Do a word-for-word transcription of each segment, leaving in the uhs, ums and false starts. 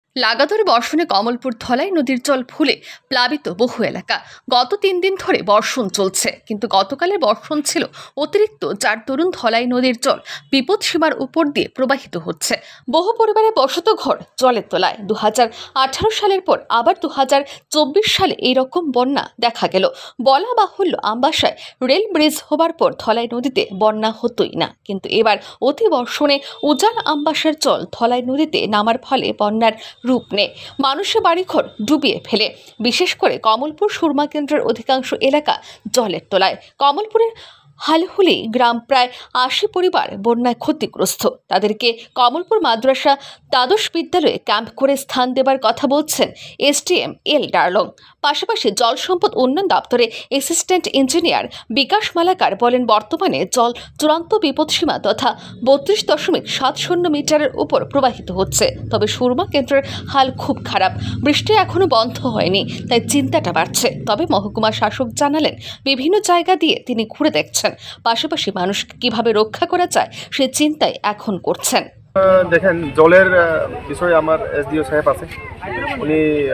লাগাতার বর্ষণে কমলপুর ধলাই নদীর জল ফুলে প্লাবিত বহু এলাকা। গত তিন দিন ধরে বর্ষণ চলছে, কিন্তু গতকালের বর্ষণ ছিল অতিরিক্ত, যার দরুন ধলাই নদীর জল বিপদ সীমার উপর দিয়ে প্রবাহিত হচ্ছে। বহু পরিবারের বসত ঘর জলের তলায়। দু হাজার আঠারো সালের পর আবার দু হাজার চব্বিশ সালে এইরকম বন্যা দেখা গেল। বলা বাহুল্য, আমবাসায় রেল ব্রিজ হবার পর ধলাই নদীতে বন্যা হতোই না, কিন্তু এবার অতি বর্ষণে উজান আমবাসার জল ধলাই নদীতে নামার ফলে বন্যার রূপ নেয়, মানুষের বাড়িঘর ডুবিয়ে ফেলে। বিশেষ করে কমলপুর সুরমা কেন্দ্রের অধিকাংশ এলাকা জলের তলায়। কমলপুরের হালহুলি গ্রাম প্রায় আশি পরিবার বন্যায় ক্ষতিগ্রস্ত। তাদেরকে কমলপুর মাদ্রাসা দ্বাদশ বিদ্যালয়ে ক্যাম্প করে স্থান দেবার কথা বলছেন এসডিএম এল ডার্লং। পাশাপাশি জল সম্পদ উন্নয়ন দপ্তরে অ্যাসিস্ট্যান্ট ইঞ্জিনিয়ার বিকাশ মালাকার বলেন, বর্তমানে জল চূড়ান্ত বিপদসীমা তথা বত্রিশ দশমিক সাত শূন্য মিটারের উপর প্রবাহিত হচ্ছে। তবে সুরমা কেন্দ্রের হাল খুব খারাপ, বৃষ্টি এখনো বন্ধ হয়নি, তাই চিন্তাটা বাড়ছে। তবে মহকুমা শাসক জানালেন, বিভিন্ন জায়গা দিয়ে তিনি ঘুরে দেখছেন, পাশাপাশি মানুষকে কিভাবে রক্ষা করা যায় সে চিন্তাই এখন করছেন। দেখেন, জলের বিষয়ে আমার এসডিও সাহেব আছে, উনি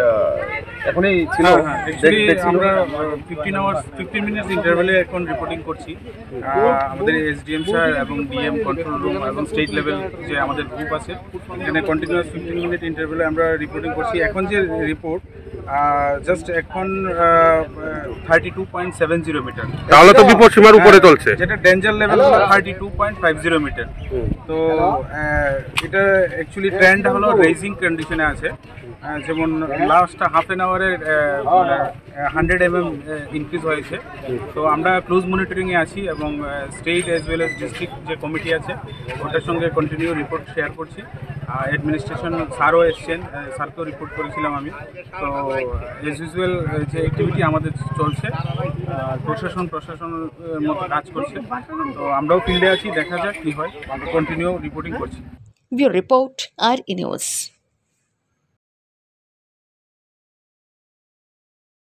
এখনই ছিল। আমরা ফিফটিন আওয়ার্স ফিফটিন মিনিটস ইন্টারভ্যালে এখন রিপোর্টিং করছি। আমাদের এসডিএম স্যার এবং ডিএম কন্ট্রোল রুম এবং স্টেট লেভেল যে আমাদের গ্রুপ আছে, এখানে কন্টিনিউয়াস ফিফটিন মিনিট ইন্টারভ্যালে আমরা রিপোর্টিং করছি। এখন যে রিপোর্ট জাস্ট এখন thirty two point seven zero metre, তাহলে তো বিপদ সীমার উপরে চলছে, যেটা ডেঞ্জার লেভেল হলো thirty two point five zero metre. তো এটা অ্যাকচুয়ালি ট্রেন্ড হলো রেজিং কন্ডিশনে আছে, যেমন লাস্ট হাফ এন আওয়ারে হান্ড্রেড এম এম ইনক্রিজ হয়েছে। তো আমরা ক্লোজ মনিটরিংয়ে আছি এবং state as well as district যে কমিটি আছে ওটার সঙ্গে কন্টিনিউ রিপোর্ট শেয়ার করছি। অ্যাডমিনিস্ট্রেশন স্যারও এসছেন, স্যারকেও রিপোর্ট করেছিলাম আমি। তো এজ ইউজুয়াল যে অ্যাক্টিভিটি আমাদের চলছে, প্রশাসন প্রশাসনের মতো কাজ করছে। তো আমরাও ফিল্ডে আছি, দেখা যাক কী হয়, কন্টিনিউ রিপোর্টিং করছি। ব্যুরো রিপোর্ট, আর ই নিউজ।